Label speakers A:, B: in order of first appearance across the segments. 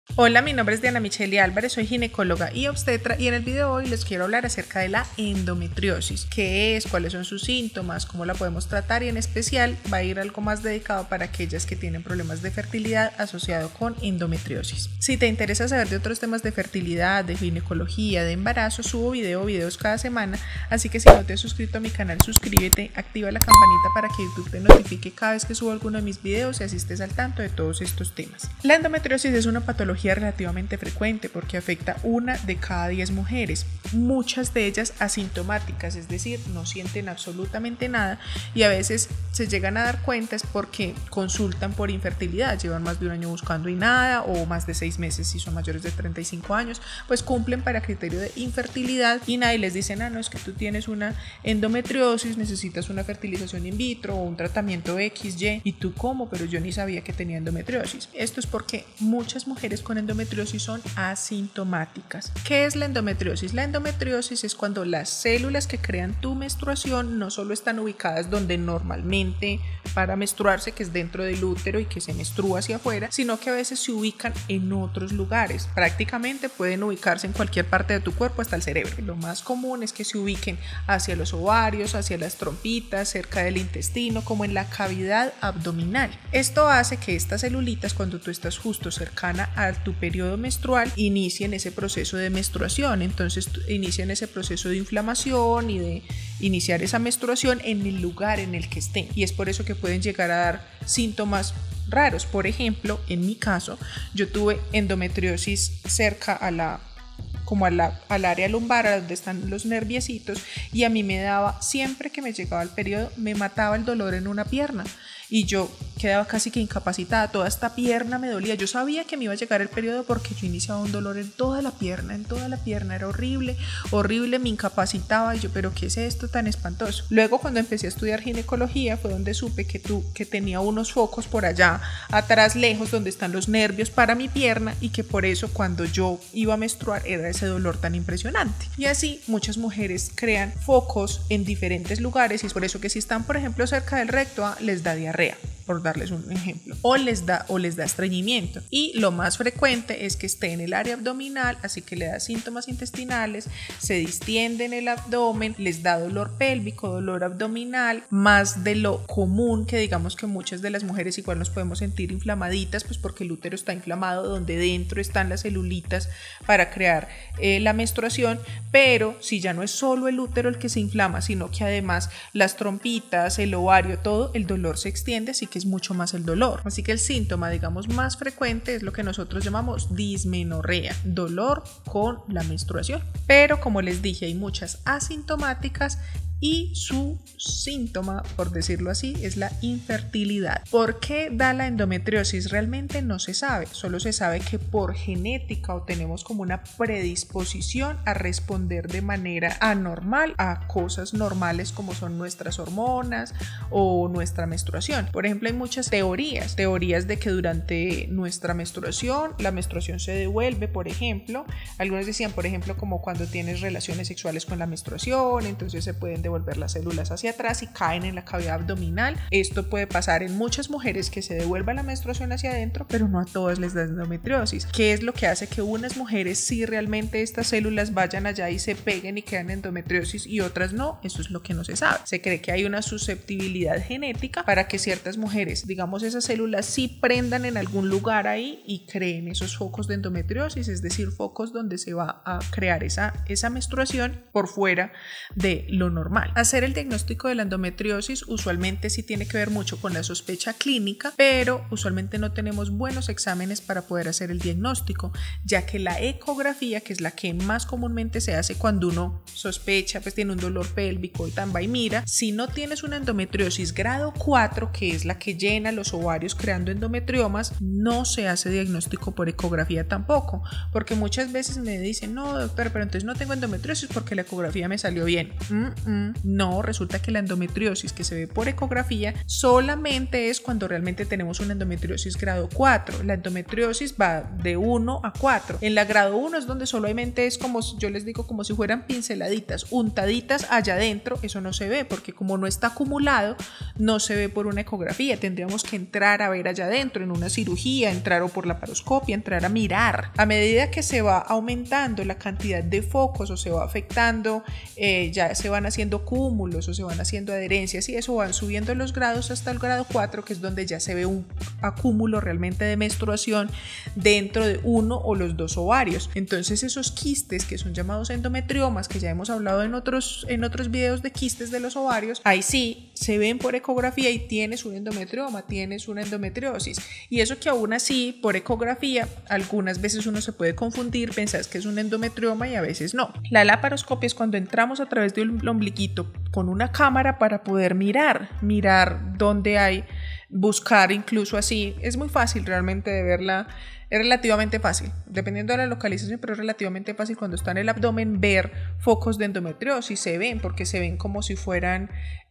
A: Hola, mi nombre es Diana Micheli Álvarez, soy ginecóloga y obstetra y en el video de hoy les quiero hablar acerca de la endometriosis, qué es, cuáles son sus síntomas, cómo la podemos tratar y en especial va a ir algo más dedicado para aquellas que tienen problemas de fertilidad asociado con endometriosis. Si te interesa saber de otros temas de fertilidad, de ginecología, de embarazo, subo videos cada semana, así que si no te has suscrito a mi canal, suscríbete, activa la campanita para que YouTube te notifique cada vez que subo alguno de mis videos y así estés al tanto de todos estos temas. La endometriosis es una patología relativamente frecuente porque afecta 1 de cada 10 mujeres, muchas de ellas asintomáticas, es decir, no sienten absolutamente nada y a veces se llegan a dar cuenta es porque consultan por infertilidad, llevan más de un año buscando y nada, o más de 6 meses si son mayores de 35 años, pues cumplen para criterio de infertilidad y nadie les dice, no, es que tú tienes una endometriosis, necesitas una fertilización in vitro o un tratamiento XY, y tú cómo, pero yo ni sabía que tenía endometriosis. Esto es porque muchas mujeres con endometriosis son asintomáticas. ¿Qué es la endometriosis? La endometriosis es cuando las células que crean tu menstruación no solo están ubicadas donde normalmente para menstruarse, que es dentro del útero y que se menstrua hacia afuera, sino que a veces se ubican en otros lugares. Prácticamente pueden ubicarse en cualquier parte de tu cuerpo hasta el cerebro. Lo más común es que se ubiquen hacia los ovarios, hacia las trompitas, cerca del intestino, como en la cavidad abdominal. Esto hace que estas celulitas, cuando tú estás justo cercana a tu periodo menstrual, inicien ese proceso de menstruación. Entonces inician ese proceso de inflamación y de iniciar esa menstruación en el lugar en el que estén, y es por eso que pueden llegar a dar síntomas raros. Por ejemplo, en mi caso, yo tuve endometriosis cerca al área lumbar, a donde están los nerviecitos, y a mí me daba, siempre que me llegaba el periodo, me mataba el dolor en una pierna y yo quedaba casi que incapacitada, toda esta pierna me dolía. Yo sabía que me iba a llegar el periodo porque yo iniciaba un dolor en toda la pierna, era horrible, me incapacitaba y yo, pero ¿qué es esto tan espantoso? Luego cuando empecé a estudiar ginecología fue donde supe que tenía unos focos por allá atrás, lejos, donde están los nervios para mi pierna, y que por eso cuando yo iba a menstruar era ese dolor tan impresionante. Y así muchas mujeres crean focos en diferentes lugares, y es por eso que si están, por ejemplo, cerca del recto, les da diarrea, por darles un ejemplo, o les da estreñimiento, y lo más frecuente es que esté en el área abdominal, así que le da síntomas intestinales, se distiende en el abdomen, les da dolor pélvico, dolor abdominal, más de lo común, que digamos que muchas de las mujeres igual nos podemos sentir inflamaditas, pues porque el útero está inflamado, donde dentro están las celulitas para crear la menstruación, pero si ya no es solo el útero el que se inflama, sino que además las trompitas, el ovario, todo, el dolor se extiende, así que es mucho más el dolor. Así que el síntoma, digamos, más frecuente es lo que nosotros llamamos dismenorrea, dolor con la menstruación. Pero como les dije, hay muchas asintomáticas y su síntoma, por decirlo así, es la infertilidad. ¿Por qué da la endometriosis? Realmente no se sabe, solo se sabe que por genética o tenemos como una predisposición a responder de manera anormal a cosas normales como son nuestras hormonas o nuestra menstruación. Por ejemplo, hay muchas teorías de que durante nuestra menstruación, la menstruación se devuelve, por ejemplo. Algunos decían, por ejemplo, como cuando tienes relaciones sexuales con la menstruación, entonces se pueden devolver las células hacia atrás y caen en la cavidad abdominal. Esto puede pasar en muchas mujeres, que se devuelva la menstruación hacia adentro, pero no a todas les da endometriosis. ¿Qué es lo que hace que unas mujeres sí realmente estas células vayan allá y se peguen y quedan endometriosis y otras no? Eso es lo que no se sabe. Se cree que hay una susceptibilidad genética para que ciertas mujeres, digamos, esas células sí prendan en algún lugar ahí y creen esos focos de endometriosis, es decir, focos donde se va a crear esa menstruación por fuera de lo normal. Hacer el diagnóstico de la endometriosis usualmente sí tiene que ver mucho con la sospecha clínica, pero usualmente no tenemos buenos exámenes para poder hacer el diagnóstico, ya que la ecografía, que es la que más comúnmente se hace cuando uno sospecha, pues tiene un dolor pélvico y tan va y mira, si no tienes una endometriosis grado 4, que es la que llena los ovarios creando endometriomas, no se hace diagnóstico por ecografía tampoco, porque muchas veces me dicen, no doctor, pero entonces no tengo endometriosis porque la ecografía me salió bien. No, resulta que la endometriosis que se ve por ecografía solamente es cuando realmente tenemos una endometriosis grado 4. La endometriosis va de 1 a 4. En la grado 1 es donde solamente es como, yo les digo, como si fueran pinceladitas, untaditas allá adentro. Eso no se ve porque como no está acumulado, no se ve por una ecografía. Tendríamos que entrar a ver allá adentro en una cirugía, entrar o por la laparoscopia, entrar a mirar. A medida que se va aumentando la cantidad de focos o se va afectando, ya se van haciendo cúmulos o se van haciendo adherencias y eso van subiendo los grados hasta el grado 4, que es donde ya se ve un acúmulo realmente de menstruación dentro de uno o los dos ovarios. Entonces esos quistes que son llamados endometriomas, que ya hemos hablado en otros videos de quistes de los ovarios, ahí sí se ven por ecografía y tienes un endometrioma, tienes una endometriosis. Y eso que aún así por ecografía algunas veces uno se puede confundir, pensás que es un endometrioma y a veces no. La laparoscopia es cuando entramos a través del ombliguito con una cámara para poder mirar dónde hay, buscar incluso así. Es muy fácil realmente de verla, es relativamente fácil, dependiendo de la localización, pero es relativamente fácil cuando está en el abdomen ver focos de endometriosis. Se ven porque se ven como si fueran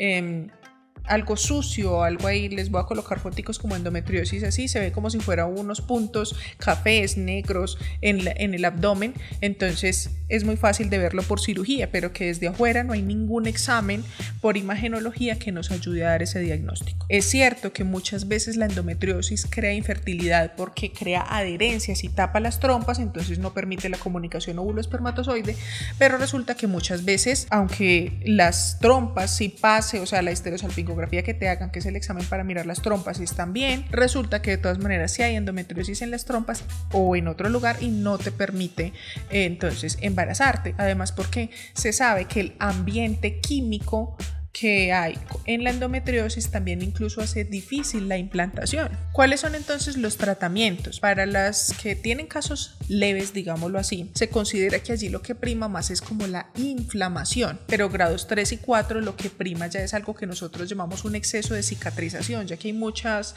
A: algo sucio, algo ahí. Les voy a colocar foticos como endometriosis, así se ve como si fuera unos puntos cafés, negros en el abdomen. Entonces es muy fácil de verlo por cirugía, pero que desde afuera no hay ningún examen por imagenología que nos ayude a dar ese diagnóstico. Es cierto que muchas veces la endometriosis crea infertilidad porque crea adherencias y tapa las trompas, entonces no permite la comunicación óvulo-espermatozoide, pero resulta que muchas veces, aunque las trompas sí pase, o sea, la histerosalpingografía que te hagan, que es el examen para mirar las trompas, están bien, resulta que de todas maneras si hay endometriosis en las trompas o en otro lugar y no te permite entonces embarazarte. Además, porque se sabe que el ambiente químico que hay en la endometriosis también incluso hace difícil la implantación. ¿Cuáles son entonces los tratamientos? Para las que tienen casos leves, digámoslo así, se considera que allí lo que prima más es como la inflamación, pero grados 3 y 4 lo que prima ya es algo que nosotros llamamos un exceso de cicatrización, ya que hay muchas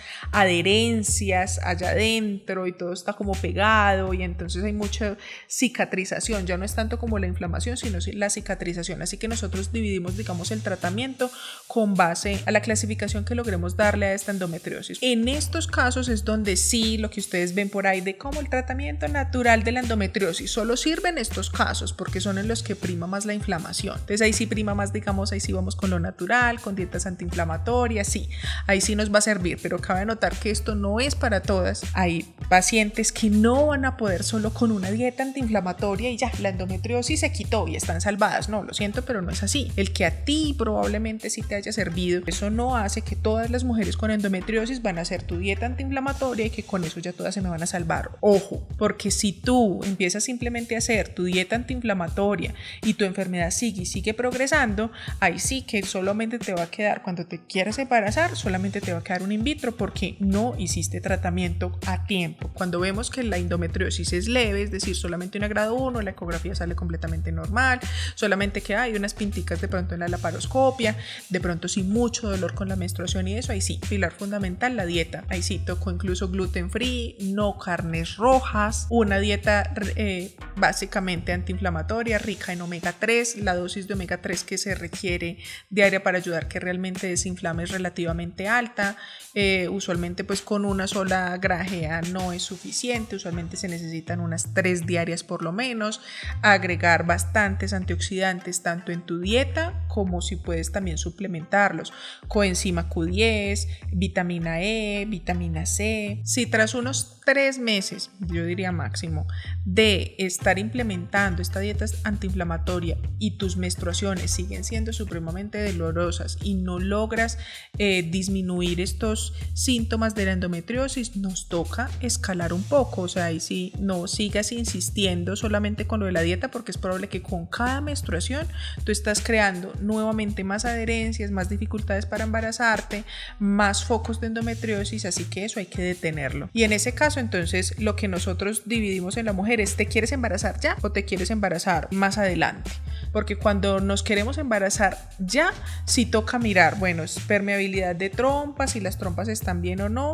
A: adherencias allá adentro y todo está como pegado y entonces hay mucha cicatrización. Ya no es tanto como la inflamación, sino la cicatrización. Así que nosotros dividimos, digamos, el tratamiento con base a la clasificación que logremos darle a esta endometriosis. En estos casos es donde sí, lo que ustedes ven por ahí de como el tratamiento natural de la endometriosis solo sirve en estos casos porque son en los que prima más la inflamación. Entonces ahí sí prima más, digamos, ahí sí vamos con lo natural, con dietas antiinflamatorias, sí, ahí sí nos va a servir, pero cabe notar que esto no es para todas. Hay pacientes que no van a poder solo con una dieta antiinflamatoria y ya, la endometriosis se quitó y están salvadas. No, lo siento, pero no es así. El que a ti probablemente sí te haya servido, eso no hace que todas las mujeres con endometriosis van a hacer tu dieta antiinflamatoria y que con eso ya todas se me van a salvar. Ojo, porque si tú empiezas simplemente a hacer tu dieta antiinflamatoria y tu enfermedad sigue progresando, ahí sí que solamente te va a quedar, cuando te quieras embarazar, solamente te va a quedar un in vitro porque no hiciste tratamiento a tiempo. Cuando vemos que la endometriosis es leve, es decir, solamente una grado 1, la ecografía sale completamente normal, solamente que hay unas pinticas de pronto en la laparoscopia, de pronto sin mucho dolor con la menstruación y eso, ahí sí, pilar fundamental, la dieta. Ahí sí tocó incluso gluten free, no carnes rojas, una dieta básicamente antiinflamatoria, rica en omega 3, la dosis de omega 3 que se requiere diaria para ayudar que realmente desinflame es relativamente alta. Usualmente pues con una sola grajea no es suficiente, usualmente se necesitan unas 3 diarias por lo menos. Agregar bastantes antioxidantes tanto en tu dieta como si puedes también suplementarlos, coenzima Q10, vitamina E, vitamina C. Si tras unos 3 meses, yo diría máximo, de estar implementando esta dieta antiinflamatoria y tus menstruaciones siguen siendo supremamente dolorosas y no logras disminuir estos síntomas de la endometriosis, nos toca escalar un poco. O sea, ahí sí no sigas insistiendo solamente con lo de la dieta, porque es probable que con cada menstruación tú estás creando nuevamente más adherencias, más dificultades para embarazarte, más focos de endometriosis, así que eso hay que detenerlo. Y en ese caso entonces lo que nosotros dividimos en la mujer es: ¿te quieres embarazar ya o te quieres embarazar más adelante? Porque cuando nos queremos embarazar ya, sí toca mirar, bueno, es permeabilidad de trompas, si las trompas están bien o no,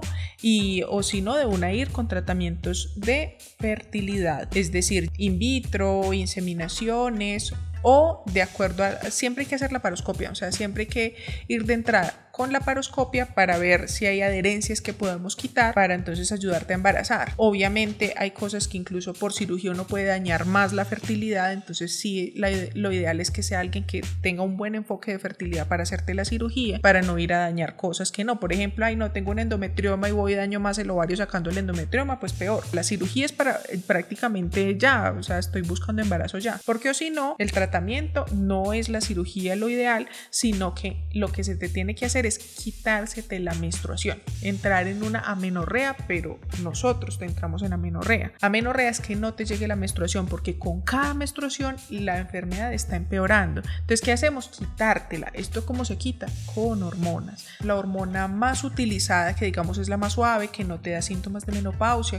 A: o si no, de una ir con tratamientos de fertilidad, es decir, in vitro, inseminaciones o de acuerdo a, siempre hay que hacer la laparoscopia, o sea, siempre hay que ir de entrada con la laparoscopia para ver si hay adherencias que podemos quitar para entonces ayudarte a embarazar. Obviamente hay cosas que incluso por cirugía uno puede dañar más la fertilidad, entonces sí, lo ideal es que sea alguien que tenga un buen enfoque de fertilidad para hacerte la cirugía, para no ir a dañar cosas que no. Por ejemplo, ay, no, tengo un endometrioma y voy y daño más el ovario sacando el endometrioma, pues peor. La cirugía es para prácticamente ya, o sea, estoy buscando embarazo ya, porque o si no, el tratamiento no es la cirugía lo ideal, sino que lo que se te tiene que hacer es quitársete la menstruación, entrar en una amenorrea, pero nosotros te entramos en amenorrea. Amenorrea es que no te llegue la menstruación, porque con cada menstruación la enfermedad está empeorando. Entonces, ¿qué hacemos? Quitártela. ¿Esto cómo se quita? Con hormonas. La hormona más utilizada, que digamos es la más suave, que no te da síntomas de menopausia,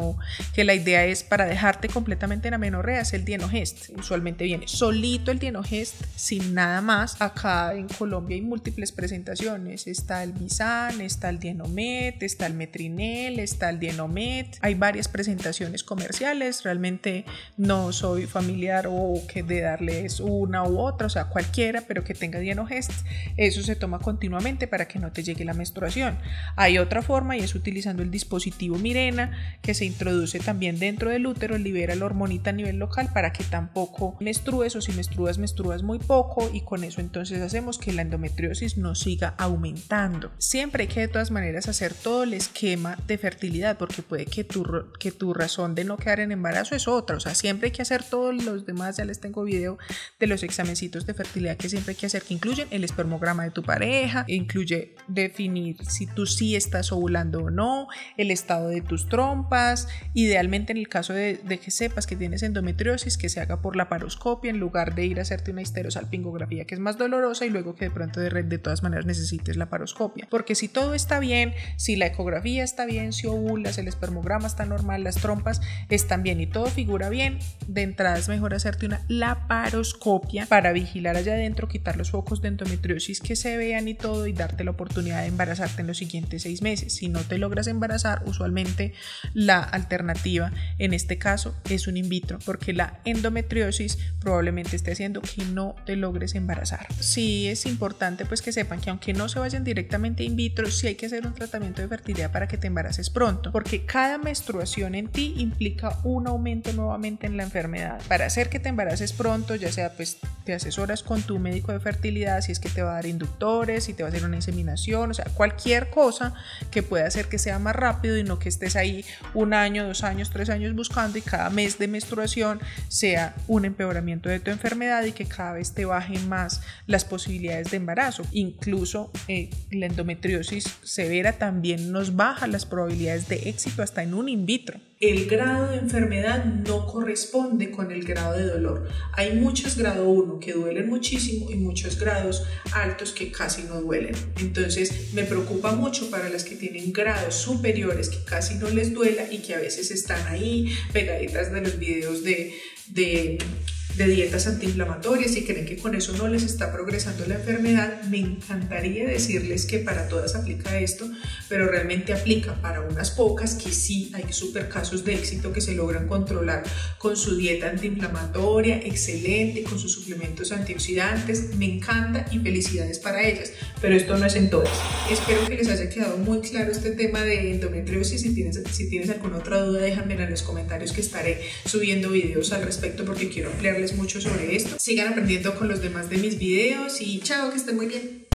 A: que la idea es para dejarte completamente en amenorrea, es el Dienogest. Usualmente viene solito el Dienogest, sin nada más. Acá en Colombia hay múltiples presentaciones. Está el Visan, está el Dienomet, está el Metrinel, está el Dienomet. Hay varias presentaciones comerciales. Realmente no soy familiar o que de darles una u otra, o sea, cualquiera, pero que tenga Dienogest. Eso se toma continuamente para que no te llegue la menstruación. Hay otra forma y es utilizando el dispositivo Mirena, que se introduce también dentro del útero, libera la hormonita a nivel local para que tampoco menstrues, o si menstruas muy poco, y con eso entonces hacemos que la endometriosis no siga aumentando. Siempre hay que de todas maneras hacer todo el esquema de fertilidad, porque puede que tu razón de no quedar en embarazo es otra, o sea, siempre hay que hacer todos los demás. Ya les tengo video de los examencitos de fertilidad que siempre hay que hacer, que incluyen el espermograma de tu pareja, incluye definir si tú sí estás ovulando o no, el estado de tus trompas, idealmente en el caso de que sepas que tienes endometriosis, que se haga por la laparoscopia en lugar de ir a hacerte una histerosalpingografía, que es más dolorosa, y luego que de pronto de todas maneras necesites la laparoscopia, porque si todo está bien, si la ecografía está bien, si ovulas, el espermograma está normal, las trompas están bien y todo figura bien, de entrada es mejor hacerte una laparoscopia para vigilar allá adentro, quitar los focos de endometriosis que se vean y todo, y darte la oportunidad de embarazarte en los siguientes 6 meses. Si no te logras embarazar, usualmente la alternativa en este caso es un in vitro, porque la endometriosis probablemente esté haciendo que no te logres embarazar. Sí es importante pues que sepan que aunque no se vayan directamente in vitro, sí hay que hacer un tratamiento de fertilidad para que te embaraces pronto, porque cada menstruación en ti implica un aumento nuevamente en la enfermedad. Para hacer que te embaraces pronto, ya sea pues te asesoras con tu médico de fertilidad, si es que te va a dar inductores, si te va a hacer una inseminación, o sea, cualquier cosa que pueda hacer que sea más rápido y no que estés ahí 1 año, 2 años, 3 años buscando y cada mes de menstruación sea un empeoramiento de tu enfermedad y que cada vez te bajen más las posibilidades de embarazo. Incluso la endometriosis severa también nos baja las probabilidades de éxito hasta en un in vitro. El grado de enfermedad no corresponde con el grado de dolor. Hay muchos grado 1 que duelen muchísimo y muchos grados altos que casi no duelen. Entonces me preocupa mucho para las que tienen grados superiores que casi no les duela y que a veces están ahí pegaditas de los videos de dietas antiinflamatorias y creen que con eso no les está progresando la enfermedad. Me encantaría decirles que para todas aplica esto, pero realmente aplica para unas pocas que sí hay super casos de éxito que se logran controlar con su dieta antiinflamatoria excelente, con sus suplementos antioxidantes. Me encanta y felicidades para ellas, pero esto no es en todas. Espero que les haya quedado muy claro este tema de endometriosis. Si tienes alguna otra duda, déjamela en los comentarios, que estaré subiendo videos al respecto porque quiero ampliarles mucho sobre esto. Sigan aprendiendo con los demás de mis videos y chao, que estén muy bien.